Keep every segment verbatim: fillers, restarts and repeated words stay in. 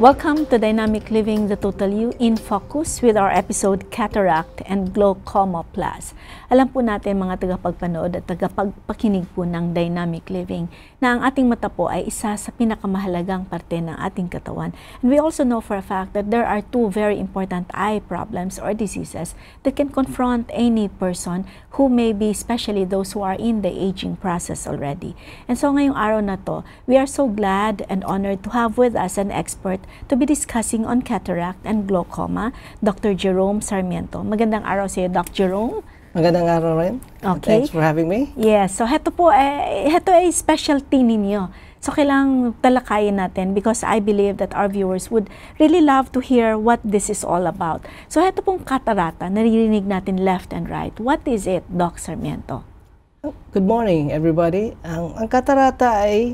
Welcome to Dynamic Living the Total You in Focus with our episode Cataract and Glaucoma Plus. Alam po natin mga tagapagpanood at tagapagpakinig po ng Dynamic Living na ang ating mata po ay isa sa pinakamahalagang parte ng ating katawan. And we also know for a fact that there are two very important eye problems or diseases that can confront any person who may be, especially those who are in the aging process already. And so ngayong araw na to, we are so glad and honored to have with us an expert to be discussing on cataract and glaucoma, Doctor Jerome Sarmiento. Magandang araw sa iyo, Doctor Jerome. Magandang araw rin. Okay. Thanks for having me. Yes. So, heto po, eh, heto ay specialty ninyo. So, kailangang talakayin natin because I believe that our viewers would really love to hear what this is all about. So, heto pong katarata, naririnig natin left and right. What is it, Doc Sarmiento? Good morning, everybody. Ang, ang katarata ay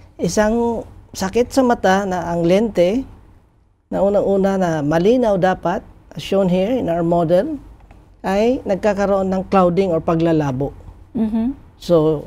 isang sakit sa mata na ang lente na unang-una na malinaw dapat, as shown here in our model, ay nagkakaroon ng clouding or paglalabo. Mm-hmm. So,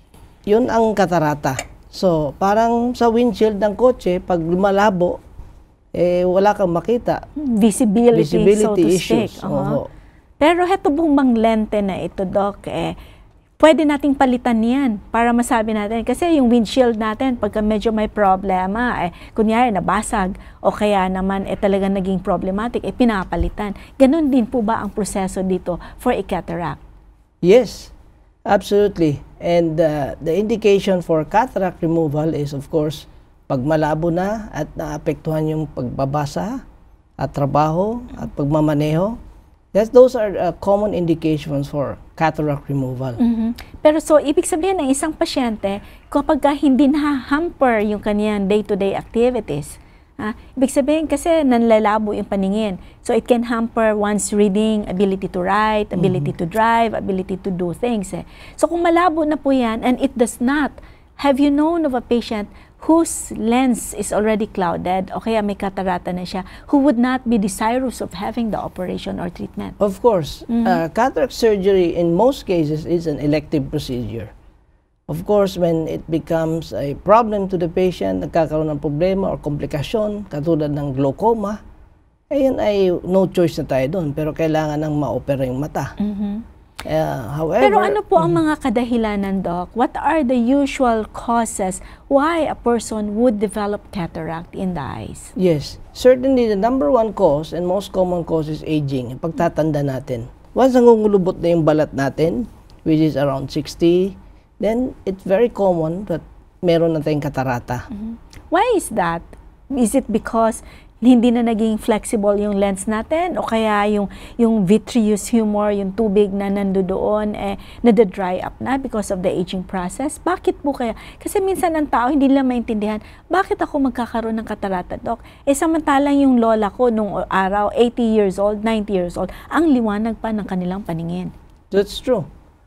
yun ang katarata. So, parang sa windshield ng kotse, pag lumalabo, eh, wala kang makita. Visibility, Visibility so to issues. speak. Uh-huh. Oo. Pero heto bang bang lente na ito, Doc, eh, pwede nating palitan yan para masabi natin. Kasi yung windshield natin, pagka medyo may problema, eh, kunyari nabasag, o kaya naman eh, talaga naging problematic, eh, pinapalitan. Ganon din po ba ang proseso dito for a cataract? Yes, absolutely. And uh, the indication for cataract removal is, of course, pag malabo na at naapektuhan yung pagbabasa at trabaho at pagmamaneho. Yes, those are uh, common indications for cataract removal. Mm-hmm. Pero so, ibig sabihin ng isang pasyente, kapag hindi na-hamper yung kaniyang day-to-day activities, ah, ibig sabihin kasi nanlalabo yung paningin. So, it can hamper one's reading, ability to write, ability mm-hmm. to drive, ability to do things. Eh. So, kung malabo na po yan, and it does not, have you known of a patient whose lens is already clouded o kaya may katarata na siya, who would not be desirous of having the operation or treatment? Of course. Mm-hmm. uh, cataract surgery in most cases is an elective procedure. Of course, when it becomes a problem to the patient, nagkakaroon ng problema or komplikasyon, katulad ng glaucoma, ayun ay no choice na tayo doon, pero kailangan nang ma-opera yung mata. Mm-hmm. Uh, however, Pero ano po ang mga kadahilanan, Doc? What are the usual causes why a person would develop cataract in the eyes? Yes, certainly the number one cause and most common cause is aging, pagtatanda natin. Once nangungulubot na yung balat natin, which is around sixty, then it's very common that meron na tayong katarata. Mm-hmm. Why is that? Is it because hindi na naging flexible yung lens natin o kaya yung yung vitreous humor, yung tubig na nandoon eh nade-dry up na because of the aging process? Bakit po kaya? Kasi minsan ang tao hindi nila maintindihan, bakit ako magkakaroon ng katarata, Doc? Eh samantalang yung lola ko nung araw, eighty years old, ninety years old, ang liwanag pa ng kanilang paningin. That's true.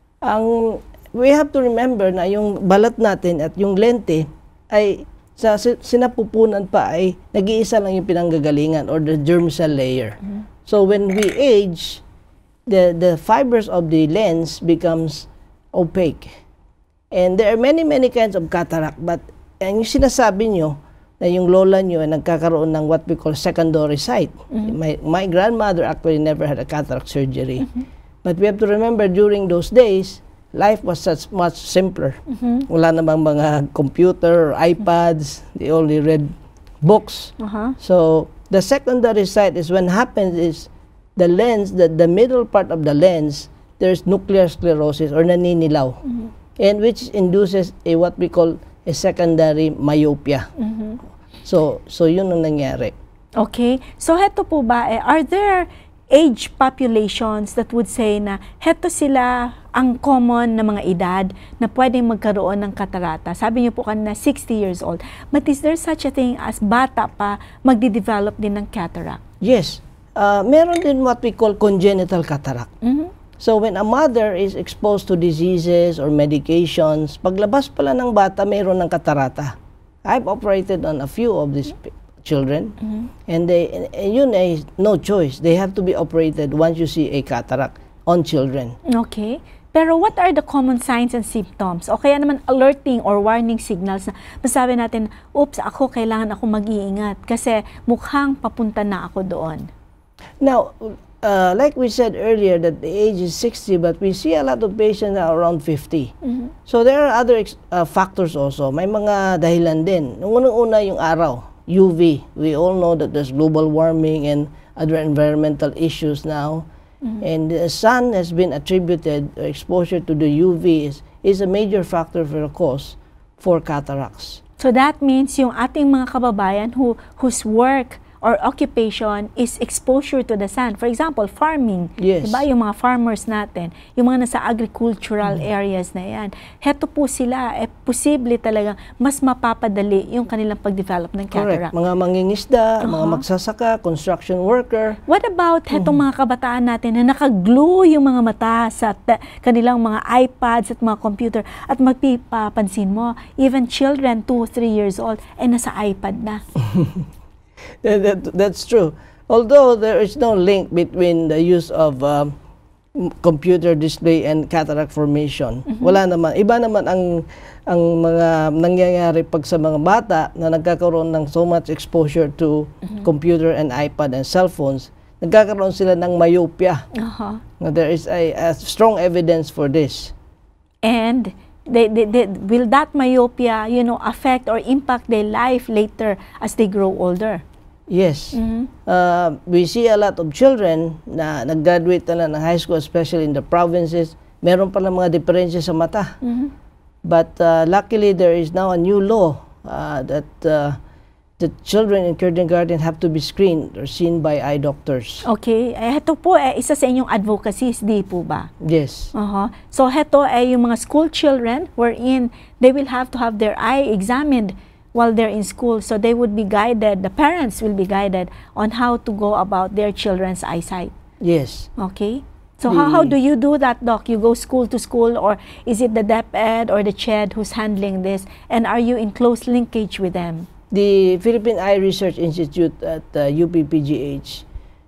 Ang we have to remember na yung balat natin at yung lente ay sa sinapupunan pa ay nag-iisa lang yung pinanggagalingan or the germ cell layer. Mm-hmm. So when we age, the the fibers of the lens becomes opaque. And there are many many kinds of cataract, but ang yung sinasabi nyo na yung lola nyo ay nagkakaroon ng what we call secondary sight. Mm-hmm. My my grandmother actually never had a cataract surgery. Mm-hmm. But we have to remember during those days, life was such much simpler. Mm-hmm. Wala namang mga computer or iPads. They only read books. Uh-huh. So, the secondary sight is when happens is the lens, the, the middle part of the lens, there's nuclear sclerosis or naninilaw. Mm-hmm. And which induces a what we call a secondary myopia. Mm-hmm. So, so yun ang nangyari. Okay. So, heto po ba, eh, are there age populations that would say na heto sila ang common na mga edad na pwedeng magkaroon ng katarata? Sabi niyo po kanina sixty years old. But is there such a thing as bata pa magdi-develop din ng cataract? Yes. Uh, meron din what we call congenital cataract. Mm-hmm. So when a mother is exposed to diseases or medications, paglabas pala ng bata, meron ng katarata. I've operated on a few of these children, mm-hmm. and they and yun ay no choice. They have to be operated once you see a cataract on children. Okay. Pero what are the common signs and symptoms? O kaya naman alerting or warning signals na masabi natin, oops, ako kailangan ako mag-iingat kasi mukhang papunta na ako doon. Now, uh, like we said earlier that the age is sixty, but we see a lot of patients are around fifty. Mm-hmm. So there are other uh, factors also. May mga dahilan din. Nung unang-una yung araw, U V. We all know that there's global warming and other environmental issues now. Mm-hmm. And the sun has been attributed, uh, exposure to the U V is, is a major factor for the cause for cataracts. So that means yung ating mga kababayan who whose work or occupation is exposure to the sun. For example, farming. Yes. Diba? Yung mga farmers natin, yung mga nasa agricultural mm-hmm. areas na yan. Heto po sila, eh, posible talaga mas mapapadali yung kanilang pag-develop ng cataract. Correct. Mga mangingisda, uh-huh. mga magsasaka, construction worker. What about hetong mm-hmm. mga kabataan natin na nakaglue yung mga mata sa kanilang mga iPads at mga computer at magpipapansin mo, even children, two, three years old, ay nasa iPad na. That, that, that's true. Although there is no link between the use of um, computer display and cataract formation. Mm-hmm. Wala naman. Iba naman ang ang mga nangyayari pag sa mga bata na nagkakaroon ng so much exposure to mm-hmm. computer and iPad and cell phones. Nagkakaroon sila ng myopia. Uh-huh. Now, there is a, a strong evidence for this. And They, they, they, will that myopia, you know, affect or impact their life later as they grow older? Yes. Mm-hmm. uh, we see a lot of children na nag-graduate na ng high school, especially in the provinces. Meron pala mga diferensya sa mata. Mm-hmm. But uh, luckily, there is now a new law uh, that uh, the children in kindergarten have to be screened or seen by eye doctors. Okay. Eh, ito po, eh, isa sa inyong advocacies, di po ba? Yes. Uh-huh. So, ito ay eh, yung mga school children wherein they will have to have their eye examined while they're in school. So, they would be guided, the parents will be guided on how to go about their children's eyesight. Yes. Okay. So, the, how, how do you do that, Doc? You go school to school, or is it the DepEd or the CHED who's handling this? And are you in close linkage with them? The Philippine Eye Research Institute at uh, U P P G H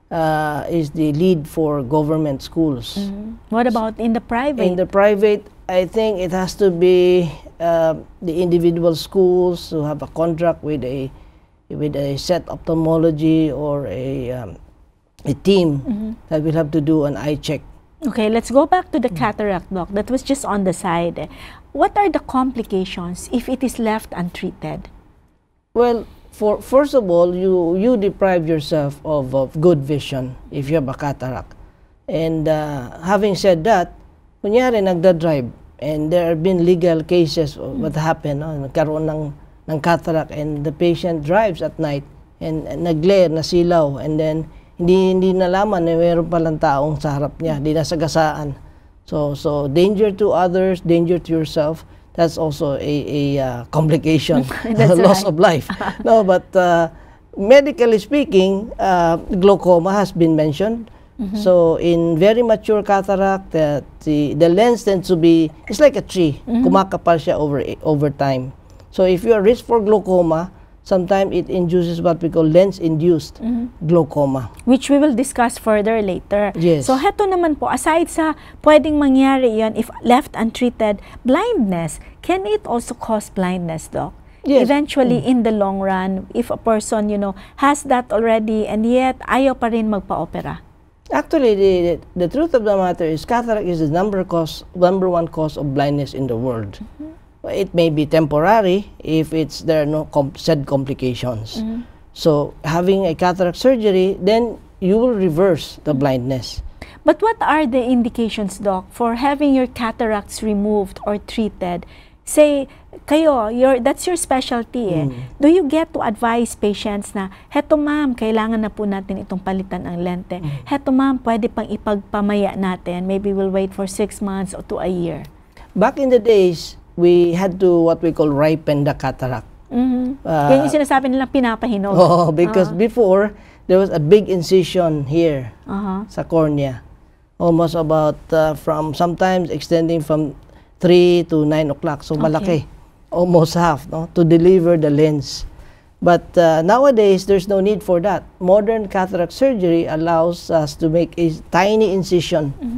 uh, is the lead for government schools. Mm-hmm. What about in the private? In the private, I think it has to be uh, the individual schools who have a contract with a with a set ophthalmology or a um, a team mm-hmm. that will have to do an eye check. Okay, let's go back to the cataract, Doc. That was just on the side. What are the complications if it is left untreated? Well, for first of all, you you deprive yourself of, of good vision if you have a cataract. And uh, having said that, kunyari nagda-drive and there have been legal cases of what happened, no? Nagkaroon ng, ng cataract and the patient drives at night and, and nag-glare, nasilaw, and then hindi hindi nalaman na mayroon palang taong sa harap niya, di nasagasaan. So, so danger to others, danger to yourself. That's also a, a uh, complication, loss right. of life. No, but uh, medically speaking, uh, glaucoma has been mentioned. Mm-hmm. So in very mature cataract, uh, the the lens tends to be, it's like a tree. Mm-hmm. Kumakapal siya over over time. So if you are risk for glaucoma, sometimes it induces what we call lens-induced mm-hmm. glaucoma. Which we will discuss further later. Yes. So, heto naman po, aside sa pwedeng mangyari yon if left untreated, blindness, can it also cause blindness, Doc? Yes. Eventually, mm-hmm. in the long run, if a person, you know, has that already and yet ayaw pa rin magpa-opera? Actually, the, the truth of the matter is cataract is the number, cause, number one cause of blindness in the world. Mm-hmm. It may be temporary if it's there are no com said complications. Mm-hmm. So having a cataract surgery, then you will reverse the blindness. But what are the indications, Doc, for having your cataracts removed or treated? Say, kayo, your, that's your specialty eh. Mm. Do you get to advise patients na, heto ma'am, kailangan na po natin itong palitan ang lente. Mm. Heto ma'am, pwede pang ipagpamaya natin. Maybe we'll wait for six months or to a year. Back in the days, we had to what we call ripen the cataract. Mm-hmm. uh, Yan yung sinasabi nilang pinapahinog. Oh, because uh-huh. before, there was a big incision here uh-huh. sa cornea. Almost about uh, from sometimes extending from three to nine o'clock. So malaki. Okay. Almost half, no, to deliver the lens. But uh, nowadays, there's no need for that. Modern cataract surgery allows us to make a tiny incision mm-hmm.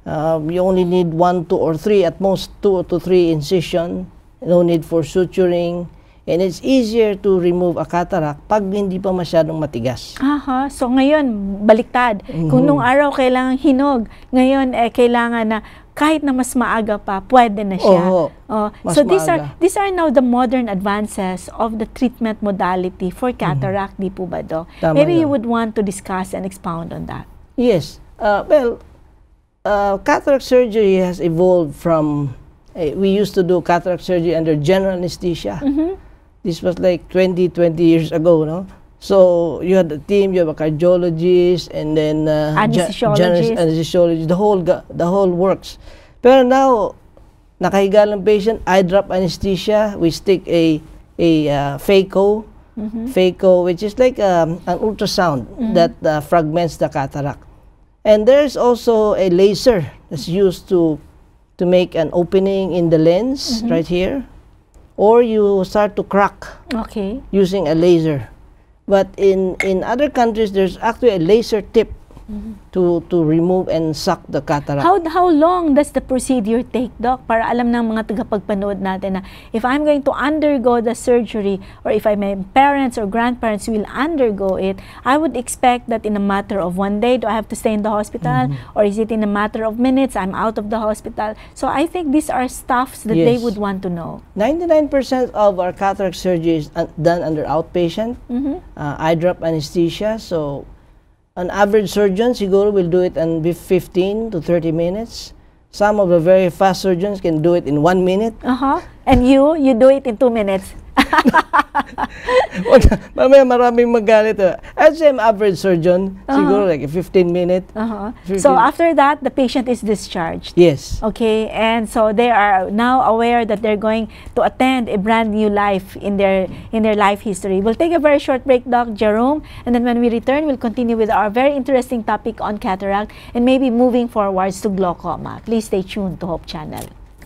Uh, you only need one, two, or three, at most two to three incision. No need for suturing. And it's easier to remove a cataract pag hindi pa masyadong matigas. Aha, so ngayon, baliktad. Mm-hmm. Kung nung araw kailangan hinog, ngayon eh, kailangan na kahit na mas maaga pa, pwede na siya. Oo, oh, mas so these maaga. are these are now the modern advances of the treatment modality for cataract, mm-hmm. di po ba, Doc? Tama Maybe yan. you would want to discuss and expound on that. Yes. Uh, well, uh, cataract surgery has evolved from, uh, we used to do cataract surgery under general anesthesia. Mm-hmm. This was like twenty, twenty years ago, no? So, you had a team, you have a cardiologist, and then uh, anesthesiologist. anesthesiologist, the whole, the whole works. Pero now, nakahiga lang patient, eye drop anesthesia, we stick a, a uh, phaco, mm-hmm. phaco, which is like um, an ultrasound mm-hmm. that uh, fragments the cataract. And there's also a laser that's used to, to make an opening in the lens, mm-hmm. right here. Or you start to crack okay. using a laser. But in, in other countries, there's actually a laser tip mm-hmm. to, to remove and suck the cataract. How, how long does the procedure take, Doc? Para alam ng mga tagapagpanood natin na if I'm going to undergo the surgery or if my parents or grandparents will undergo it, I would expect that in a matter of one day, do I have to stay in the hospital? Mm-hmm. Or is it in a matter of minutes, I'm out of the hospital? So I think these are stuffs that yes. they would want to know. ninety-nine percent of our cataract surgery is uh, done under outpatient, mm-hmm. uh, eye drop anesthesia. So an average surgeon, siguro, will do it in fifteen to thirty minutes. Some of the very fast surgeons can do it in one minute. Uh-huh. And you, you do it in two minutes. Mamaya maraming magalit. I'd say I'm average surgeon, uh-huh. siguro like a fifteen minute. Uh-huh. So after that, the patient is discharged. Yes. Okay, and so they are now aware that they're going to attend a brand new life in their in their life history. We'll take a very short break, Doc Jerome, and then when we return, we'll continue with our very interesting topic on cataract and maybe moving forwards to glaucoma. Please stay tuned to Hope Channel.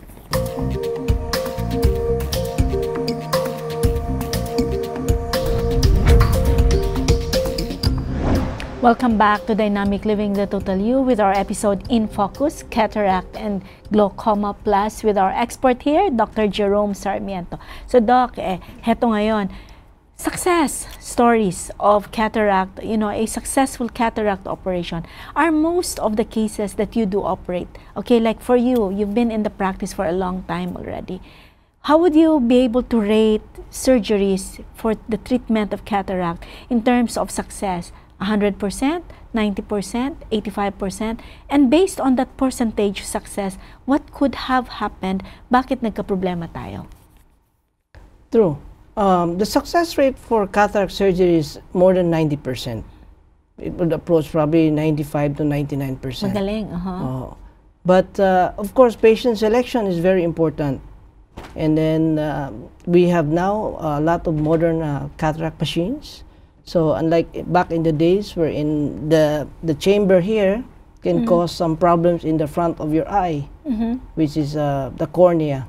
Welcome back to Dynamic Living the Total You with our episode In Focus, Cataract and Glaucoma Plus with our expert here, Doctor Jerome Sarmiento. So Doc, eh, heto ngayon, success stories of cataract, you know, a successful cataract operation are most of the cases that you do operate. Okay, like for you, you've been in the practice for a long time already. How would you be able to rate surgeries for the treatment of cataract in terms of success? one hundred percent, ninety percent, eighty-five percent, and based on that percentage success, what could have happened? Bakit nagka-problema tayo? True. Um, the success rate for cataract surgery is more than ninety percent. It would approach probably ninety-five to ninety-nine percent. Magaling, uh-huh. Uh, but uh, of course, patient selection is very important. And then uh, we have now a lot of modern uh, cataract machines. So unlike back in the days wherein the the chamber here can mm-hmm. cause some problems in the front of your eye, mm-hmm. which is uh, the cornea.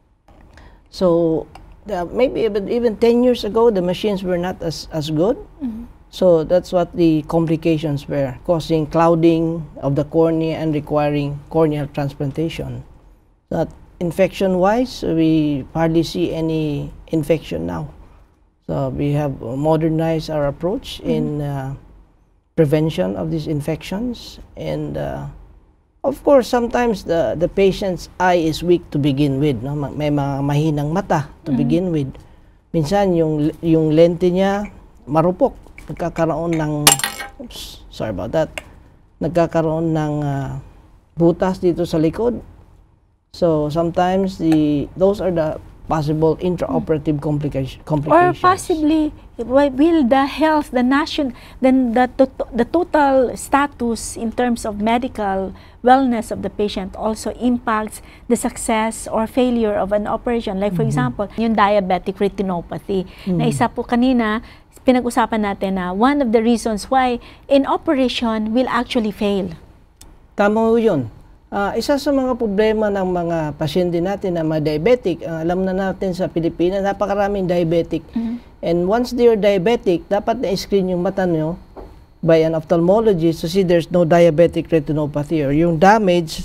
So the, maybe even, even ten years ago, the machines were not as, as good. Mm-hmm. So that's what the complications were, causing clouding of the cornea and requiring corneal transplantation. That infection-wise, we hardly see any infection now. So we have modernized our approach mm-hmm. in uh, prevention of these infections. And uh, of course, sometimes the, the patient's eye is weak to begin with. No? May mga mahinang mata to mm-hmm. begin with. Minsan, yung, yung lente niya marupok. Nagkakaroon ng, oops, sorry about that, nagkakaroon ng uh, butas dito sa likod. So sometimes, the those are the possible intraoperative complication, complications. Or possibly, will the health, the nation, then the, to the total status in terms of medical wellness of the patient also impacts the success or failure of an operation. Like for mm-hmm. example, yung diabetic retinopathy, mm-hmm. na isa po kanina, pinag-usapan natin na one of the reasons why an operation will actually fail. Tama mo yun. Uh, isa sa mga problema ng mga pasyente natin na mga diabetic, uh, alam na natin sa Pilipinas, napakaraming diabetic. Mm-hmm. And once they are diabetic, dapat na-screen yung mata nyo by an ophthalmologist to see there's no diabetic retinopathy or yung damage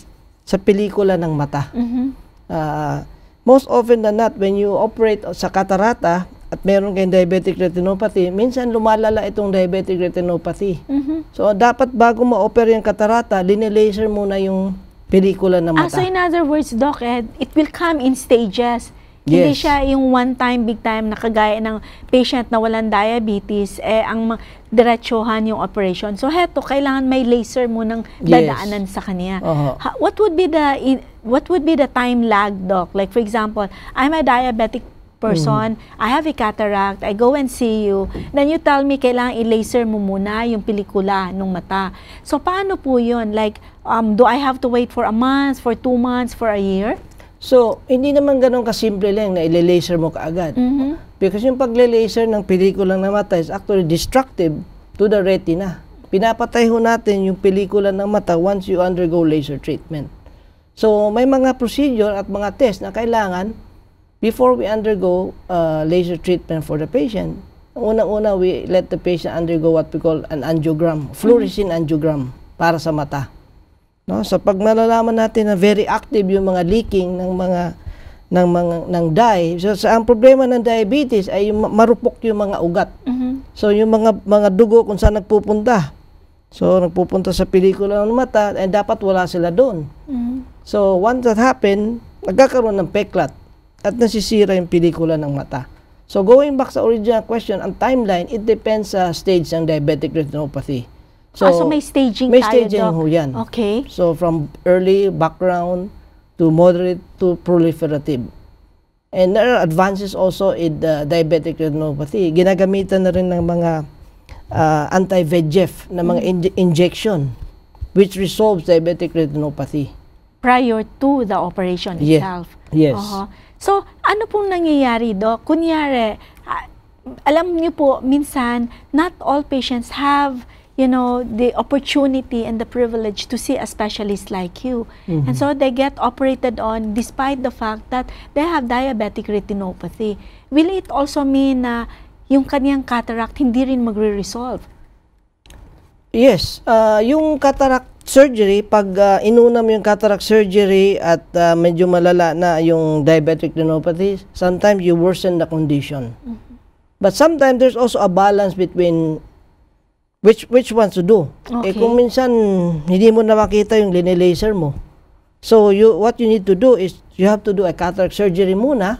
sa pelikula ng mata. Mhm. Uh, most often than not, when you operate sa katarata at meron kayong diabetic retinopathy, minsan lumalala itong diabetic retinopathy. Mhm. So, dapat bago ma-opera yung katarata, linelaser muna yung pelikula ng Ah, mata. so in other words, Doc, eh, it will come in stages. Hindi Yes. siya yung one time, big time, na kagaya ng patient na walang diabetes, eh, ang ma- diretsuhan yung operation. So, heto, kailangan may laser munang Yes. dadaanan sa kanya. Oho. Ha- what would be the in- what would be the time lag, Doc? Like, for example, I'm a diabetic person, I have a cataract, I go and see you, then you tell me kailangan i-laser mo muna yung pelikula ng mata. So, paano po yun? Like, um, do I have to wait for a month, for two months, for a year? So, hindi naman ganun kasimple lang na ile-laser mo kaagad. Mhm. Because yung pagle-laser ng pelikula ng mata is actually destructive to the retina. Pinapatay ho natin yung pelikula ng mata once you undergo laser treatment. So, may mga procedure at mga test na kailangan before we undergo uh, laser treatment for the patient. Unang-una, we let the patient undergo what we call an angiogram, fluorescein angiogram para sa mata. No, so pag malalaman natin na very active yung mga leaking ng mga ng mga ng dye, so, so ang problema ng diabetes ay yung marupok yung mga ugat. Mhm. So yung mga mga dugo kung saan nagpupunta. So nagpupunta sa pelikula ng mata and dapat wala sila doon. Mhm. So once that happen, nagkakaroon ng peklat at nasisira yung pelikula ng mata. So going back sa original question, ang timeline, it depends sa stage ng diabetic retinopathy. So, ah, so may staging may tayo, staging Doc. ho yan. Okay. So from early background to moderate to proliferative. And there are advances also in the diabetic retinopathy. Ginagamitan na rin ng mga uh, anti-V E G F na mga inje- injection which resolves diabetic retinopathy. Prior to the operation Yes. itself. Yes. Oho. So, ano pong nangyayari, Doc? Kunyari, ah, alam niyo po, minsan, not all patients have you know, the opportunity and the privilege to see a specialist like you. Mhm. And so they get operated on despite the fact that they have diabetic retinopathy. Will it also mean na yung kanyang cataract hindi rin magre-resolve? Yes. Uh, yung cataract surgery, pag uh, inuna mo yung cataract surgery at uh, medyo malala na yung diabetic retinopathy, sometimes you worsen the condition. Mhm. But sometimes there's also a balance between which which ones to do. Okay. Eh kung minsan hindi mo na makita yung linelaser mo. So you what you need to do is you have to do a cataract surgery muna.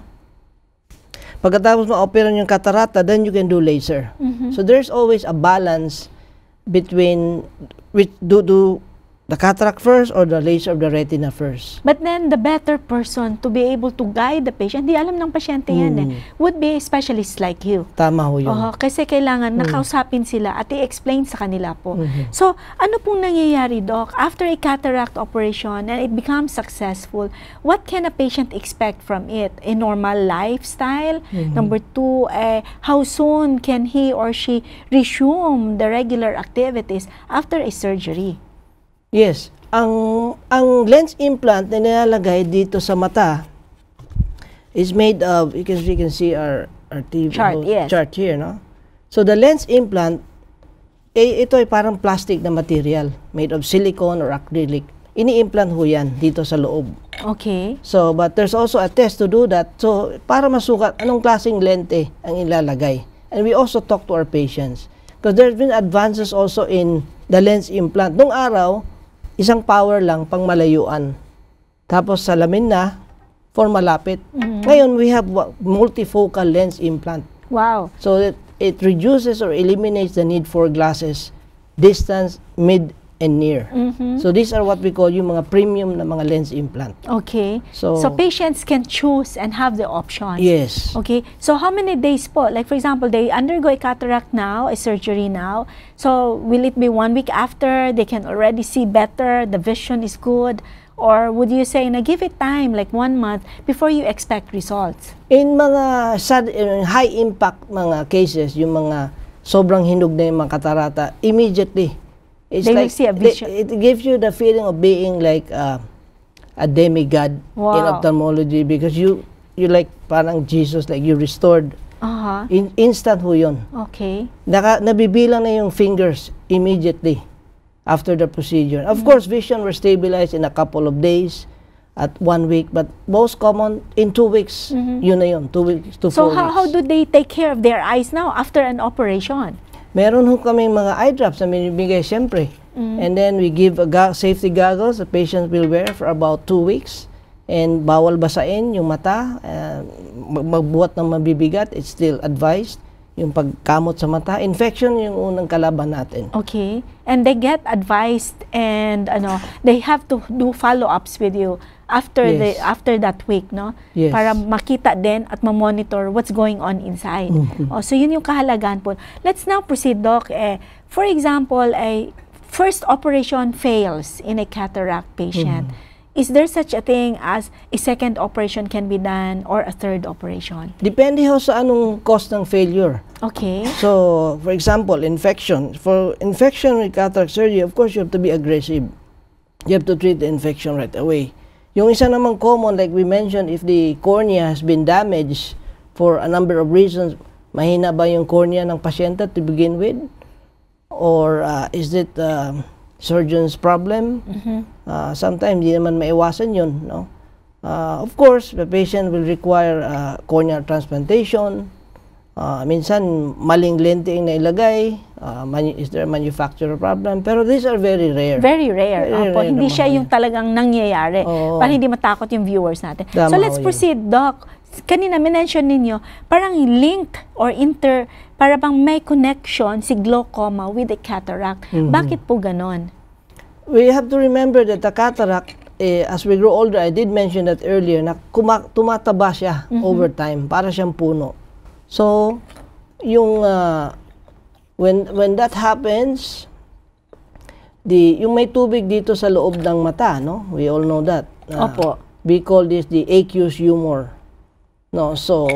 Pagkatapos ma-opera yung catarata, then you can do laser. Mhm. So there's always a balance between which do do the cataract first or the laser of the retina first. But then, the better person to be able to guide the patient, di alam ng pasyente yan eh, would be a specialist like you. Tama ho yun. Oho, kasi kailangan nakausapin sila at i-explain sa kanila po. Mhm. So, ano pong nangyayari, Doc? After a cataract operation and it becomes successful, what can a patient expect from it? A normal lifestyle? Mhm. Number two, eh, how soon can he or she resume the regular activities after a surgery? Yes. Ang ang lens implant na nilalagay dito sa mata is made of, you can, you can see our, our T V Chart, yes. chart here, no? So the lens implant, eh, ito ay parang plastic na material made of silicone or acrylic. Ini-implant ho yan dito sa loob. Okay. So, but there's also a test to do that. So, para masukat anong klaseng lente ang ilalagay. And we also talk to our patients. Because there's been advances also in the lens implant. Nung araw, isang power lang pang malayuan. Tapos salamin na for malapit. Mhm. Ngayon, we have wa- multifocal lens implant. Wow. So that it reduces or eliminates the need for glasses, distance, mid, and near. Mhm. So these are what we call yung mga premium na mga lens implant. Okay. So, So, patients can choose and have the options. yes. Okay. So, how many days po? Like, for example, they undergo a cataract now, a surgery now. So, will it be one week after they can already see better, the vision is good? Or would you say na give it time, like one month, before you expect results? In mga sad, in high impact mga cases, yung mga sobrang hinog na yung mga katarata, immediately, it's They will like, see a vision. It, it gives you the feeling of being like uh, a demigod in Wow. ophthalmology because you, you like parang Jesus, like you restored. Uh-huh. In, instant ho yun. Okay. Naka, nabibilang na yung fingers immediately. after the procedure. Of mm-hmm. course, vision will stabilize in a couple of days, at one week, but most common in two weeks. Mm-hmm. Yun na yun, two weeks to so four how, weeks. how do they take care of their eyes now after an operation? Meron ho kaming mga eye drops na binibigay siyempre. Mm-hmm. And then we give a go safety goggles the patient will wear for about two weeks. And bawal basain yung mata, uh, magbuhat ng mabibigat, it's still advised. Yung pagkamot sa mata, infection yung unang kalaban natin. Okay. And they get advised and ano, they have to do follow-ups with you after yes. the after that week, no? Yes. Para makita din at ma-monitor what's going on inside. Mm-hmm. Oh, so yun yung kahalagahan po. Let's now proceed, Doc. Eh, for example, a first operation fails in a cataract patient. Mm-hmm. Is there such a thing as a second operation can be done or a third operation? Depende ho sa anong cause ng failure. Okay. So, for example, infection. For infection with cataract surgery, of course, you have to be aggressive. You have to treat the infection right away. Yung isa namang common, like we mentioned, if the cornea has been damaged for a number of reasons, mahina ba yung cornea ng pasyente to begin with? Or uh, is it uh, surgeon's problem? Mm-hmm. uh, sometimes di naman maiwasan yun, no? Uh, of course, the patient will require uh, corneal transplantation. Uh, minsan, maling lente yung nailagay. Uh, is there a manufacturer problem? Pero these are very rare. Very rare. Very Opo, rare hindi siya naman. yung talagang nangyayari. Oo. Para hindi matakot yung viewers natin. Tama so let's yun. proceed, Doc. Kanina, minention ninyo, parang link or inter, para bang may connection si glaucoma with the cataract. Mm-hmm. Bakit po ganon? We have to remember that the cataract, eh, as we grow older, I did mention that earlier, na tumataba siya mm-hmm. over time, para siyang puno. So, yung, uh, when, when that happens, the, yung may tubig dito sa loob ng mata, no? We all know that. Uh, Opo. We call this the aqueous humor. No, so,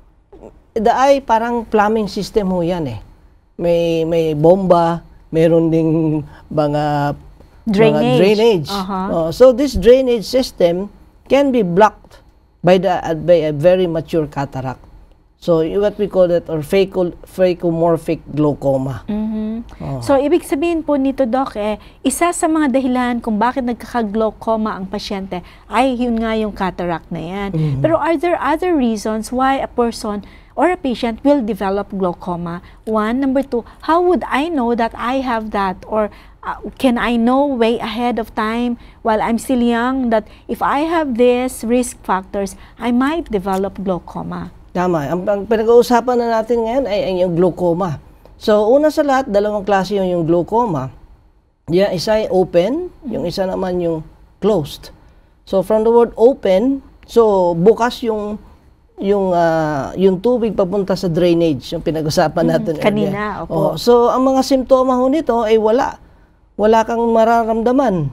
the eye, parang plumbing system ho yan eh. May, may bomba, meron ding mga drainage. Mga drainage. Uh-huh. uh, so, this drainage system can be blocked by, the, uh, by a very mature cataract. So, what we call it, or phaco-morphic glaucoma. Mm-hmm. Oh. So, ibig sabihin po nito, Doc, eh, isa sa mga dahilan kung bakit nagkaka-glaucoma ang pasyente ay yun nga yung cataract na yan. Mm-hmm. Pero are there other reasons why a person or a patient will develop glaucoma? One. Number two, how would I know that I have that? Or uh, can I know way ahead of time while I'm still young that if I have these risk factors, I might develop glaucoma? Tama. Ang, ang pinag-uusapan na natin ngayon ay, ay yung glaucoma. So, una sa lahat, dalawang klase yung, yung glaucoma. Yung isa ay open, yung isa naman yung closed. So, from the word open, so bukas yung yung uh, yung tubig papunta sa drainage, yung pinag-usapan natin mm, kanina. Oh, Opo. so, ang mga simptoma ho nito ay wala. Wala kang mararamdaman.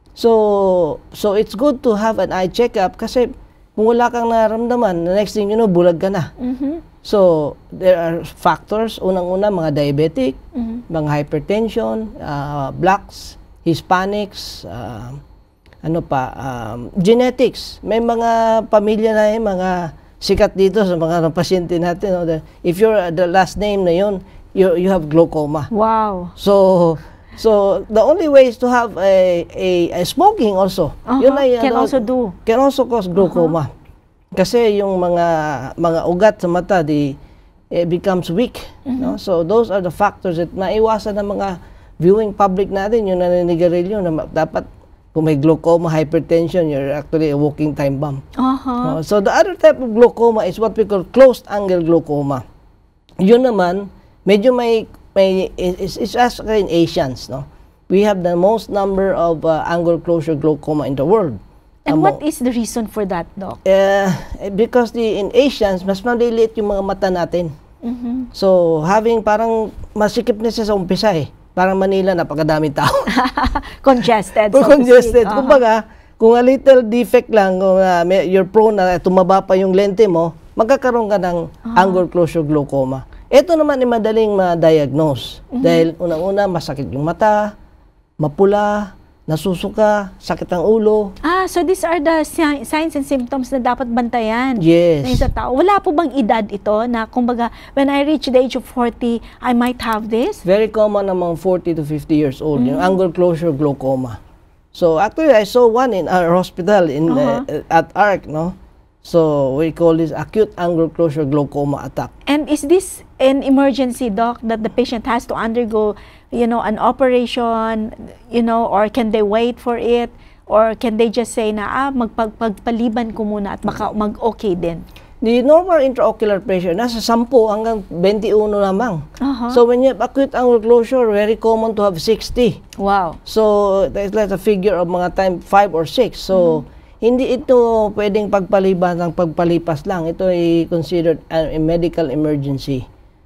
So, so it's good to have an eye checkup kasi kung wala kang nararamdaman, the next thing you know, bulag ka na. Mm-hmm. So, there are factors. Unang-una, mga diabetic, mm-hmm. mga hypertension, uh, blacks, Hispanics, uh, ano pa, um, genetics. May mga pamilya na eh, mga sikat dito sa mga pasyente natin. No? If you're uh, the last name na yun, you, you have glaucoma. Wow. So, So, the only way is to have a, a, a smoking also. Uh-huh. Yun ay, can ano, also do. Can also cause glaucoma. Uh-huh. Kasi yung mga mga ugat sa mata, di, it becomes weak. Mm-hmm. No? So, those are the factors that maiwasan ng mga viewing public natin, yung naninigarilyo, na dapat kung may glaucoma, hypertension, you're actually a walking time bomb. Uh-huh. No? So, the other type of glaucoma is what we call closed angle glaucoma. Yun naman, medyo may May, it's, it's actually in Asians, no? We have the most number of uh, angle closure glaucoma in the world. And Amo, what is the reason for that, Doc? Uh, because the in Asians, mas maliliit yung mga mata natin. Mm-hmm. So, having parang masikip na siya sa umpisa eh. Parang Manila, napakadaming tao. Congested. So congested. Uh-huh. Kumbaga, kung a little defect lang, kung uh, you're prone na tumaba pa yung lente mo, magkakaroon ka ng uh-huh. angle closure glaucoma. Ito naman ay madaling ma-diagnose. Mm-hmm. Dahil unang-una, masakit yung mata, mapula, nasusuka, sakit ang ulo. Ah, so these are the si- signs and symptoms na dapat bantayan. Yes. Na sa tao. Wala po bang edad ito na kumbaga, when I reach the age of forty, I might have this? Very common among forty to fifty years old, Mm-hmm. yung angle closure glaucoma. So actually, I saw one in our hospital in Uh-huh. uh, at A R C, no? So we call this acute angle closure glaucoma attack. And is this an emergency, Doc, that the patient has to undergo, you know, an operation, you know, or can they wait for it? Or can they just say na, ah, magpagpaliban ko muna at baka mag-okay din? The normal intraocular pressure, nasa ten hanggang twenty-one lamang. Uh-huh. So when you have acute angle closure, very common to have sixty. Wow. So that's like a figure of mga time five or six. So Mm-hmm. hindi ito pwedeng pagpaliban ng pagpalipas lang. Ito ay considered a, a medical emergency.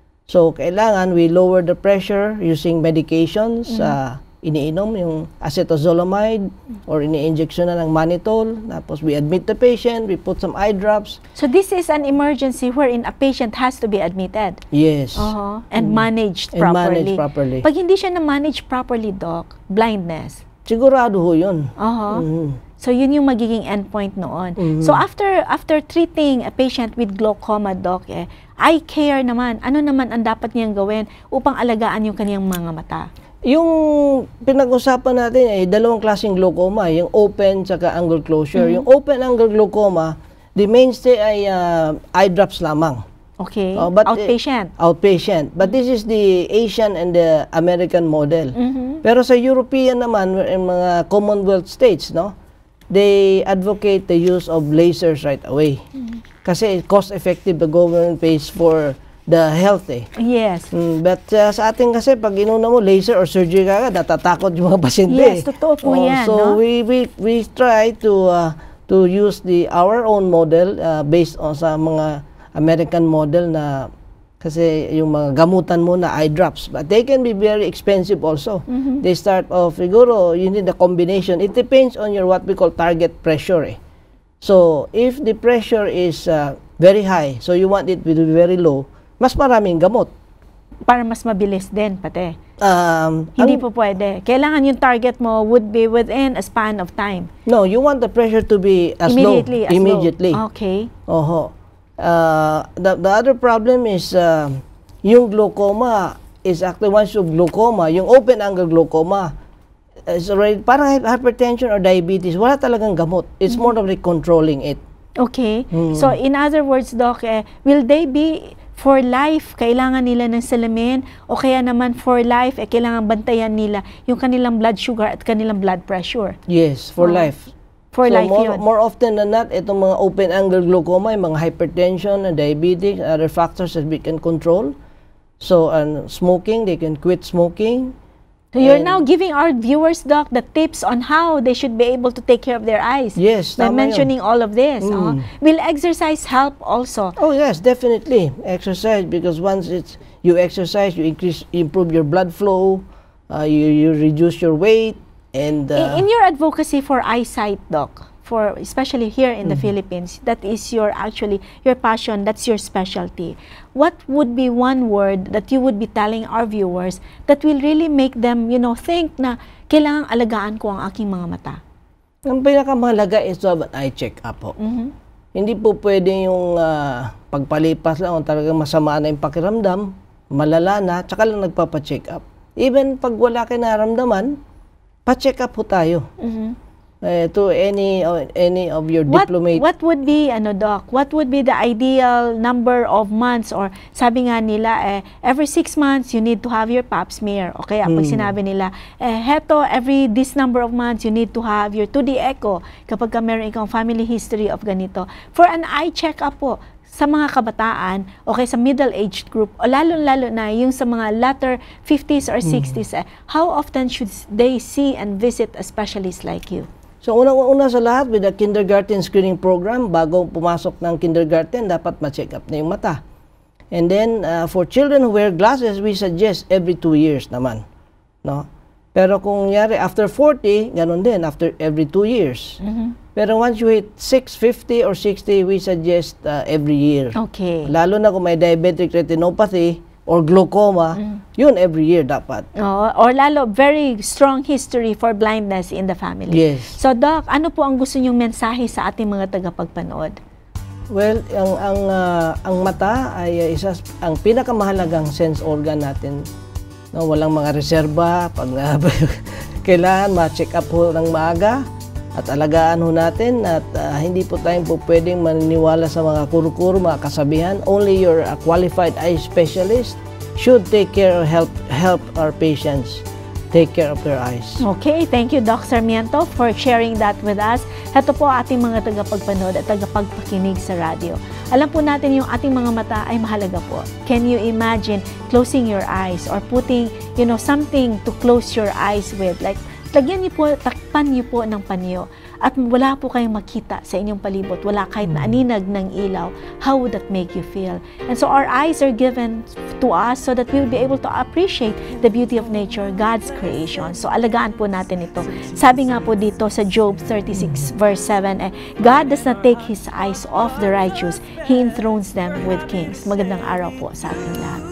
So kailangan we lower the pressure using medications. Mm-hmm. Uh, iniinom yung acetazolamide or ini-injection na ng mannitol. Tapos we admit the patient, we put some eye drops. So this is an emergency wherein a patient has to be admitted. Yes. Uh-huh. And managed And properly. managed properly. Pag hindi siya na-manage properly, Doc, blindness. Sigurado ho yun. Uh-huh. Mhm. So yun yung magiging endpoint noon. Mhm. So after after treating a patient with glaucoma, Doc, eh, eye care naman, ano naman ang dapat niyang gawin upang alagaan yung kaniyang mga mata? Yung pinag-usapan natin ay dalawang klaseng glaucoma, yung open saka angle closure. Mm-hmm. Yung open angle glaucoma, the mainstay ay uh, eye drops lamang. Okay. Oh, but, Outpatient. Uh, outpatient. But this is the Asian and the American model. Mhm. Pero sa European naman, in mga Commonwealth states, no, they advocate the use of lasers right away. Mm-hmm. Kasi cost-effective, the government pays for the health eh. Yes. Mm, but uh, sa atin kasi pag inuna mo laser or surgery kagad, natatakot yung mga pasyente. Yes, totoo po yan, So no? we we we try to uh, to use the our own model uh, based on sa mga American model na kasi yung mga gamutan mo na eye drops, but they can be very expensive also. Mm-hmm. They start off siguro you need a combination. It depends on your what we call target pressure eh. So if the pressure is uh, very high, so you want it to be very low, mas maraming gamot. Para mas mabilis din, pati. Um, Hindi ang- po pwede. Kailangan yung target mo would be within a span of time. No, you want the pressure to be as Immediately. low. As Immediately. low. Okay. Oho. Uh, the, the other problem is uh, yung glaucoma is actually once you glaucoma, yung open angle glaucoma, is already, parang hypertension or diabetes, wala talagang gamot. It's more of like controlling it. Okay. Hmm. So, in other words, Doc, eh, will they be for life, kailangan nila ng salamin, o kaya naman for life, eh, kailangan bantayan nila yung kanilang blood sugar at kanilang blood pressure? Yes, for Oh. life. For so life more, yun. more often than not, itong mga open angle glaucoma, yung mga hypertension and diabetes, other factors that we can control. So, and smoking, they can quit smoking. So, you're and- now giving our viewers, Doc, the tips on how they should be able to take care of their eyes. Yes, By tama yun. mentioning all of this. Mm. Uh-huh. Will exercise help also? Oh yes, definitely exercise, because once it's you exercise, you increase, improve your blood flow, uh, you you reduce your weight, and uh, In, in your advocacy for eyesight, Doc, for especially here in the Mm-hmm. Philippines, that is your actually your passion, that's your specialty. What would be one word that you would be telling our viewers that will really make them, you know, think na kailangang alagaan ko ang aking mga mata? ang pinakamahalaga is to have an eye check-up po. Mhm. Hindi po pwede yung uh, pagpalipas lang, o talagang masama na yung pakiramdam, malala na, tsaka lang nagpapa-check up. Even pag wala kayo naramdaman, pa-check up po tayo. Mhm. Eh, to any uh, any of your What, diplomate. what would be, ano, Doc, what would be the ideal number of months, or sabi nga nila, eh, every six months, you need to have your pap smear. O kaya, pag Hmm. sinabi nila, eh, heto, every this number of months, you need to have your two D echo kapag ka meron ikang family history of ganito. For an eye check-up po, sa mga kabataan, o kaya sa middle-aged group, o lalo-lalo na yung sa mga latter fifties or sixties, eh, how often should they see and visit a specialist like you? So unang-una sa lahat, with the kindergarten screening program, bago pumasok ng kindergarten, dapat ma-check up na yung mata. And then, uh, for children who wear glasses, we suggest every two years naman. No? Pero kung nyari, after forty, ganun din, after every two years. Mhm. Pero once you hit six, fifty, or sixty, we suggest uh, every year. Okay. Lalo na kung may diabetic retinopathy, or glaucoma, mm. yun every year dapat. Oh, or lalo, very strong history for blindness in the family. Yes. So, Doc, ano po ang gusto nyong mensahe sa ating mga tagapagpanood? Well, ang ang uh, ang mata ay uh, isa ang pinakamahalagang sense organ natin. No, walang mga reserba pag uh, kailangan ma-check up ho ng maaga at alagaan ho natin at uh, hindi po tayong po pwedeng maniniwala sa mga kuro-kuro, mga kasabihan. Only your uh, qualified eye specialist should take care or help help our patients take care of their eyes. Okay, thank you Doc Sarmiento for sharing that with us. Ito po ating mga tagapagpanood at tagapagpakinig sa radyo. Alam po natin yung ating mga mata ay mahalaga po. Can you imagine closing your eyes or putting, you know, something to close your eyes with? Like, lagyan niyo po, takpan niyo po ng panyo at wala po kayong makita sa inyong palibot, wala kahit na aninag ng ilaw. How would that make you feel? And so our eyes are given to us so that we will be able to appreciate the beauty of nature, God's creation. So alagaan po natin ito. Sabi nga po dito sa Job thirty-six verse seven, eh, God does not take His eyes off the righteous, He enthrones them with kings. Magandang araw po sa ating lahat.